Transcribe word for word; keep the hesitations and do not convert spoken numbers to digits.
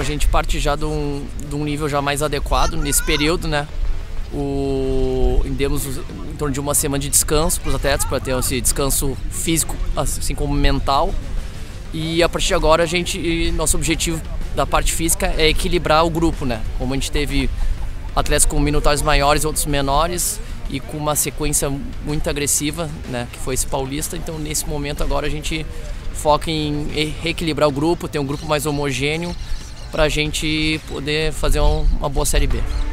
gente parte já de um, de um nível já mais adequado nesse período, né? O, demos em torno de uma semana de descanso para os atletas, para ter esse descanso físico, assim como mental. E a partir de agora, a gente, nosso objetivo da parte física é equilibrar o grupo, né? Como a gente teve atletas com minutórios maiores, outros menores, e com uma sequência muito agressiva, né? Que foi esse paulista. Então, nesse momento agora a gente foca em reequilibrar o grupo, ter um grupo mais homogêneo, para a gente poder fazer uma boa Série B.